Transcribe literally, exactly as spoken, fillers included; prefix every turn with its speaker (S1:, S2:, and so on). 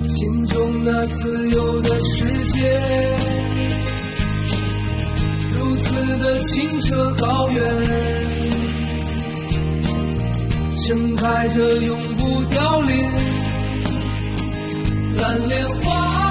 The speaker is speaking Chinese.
S1: 心中那自由的世界，如此的清澈高远，盛开着永不凋零蓝莲花。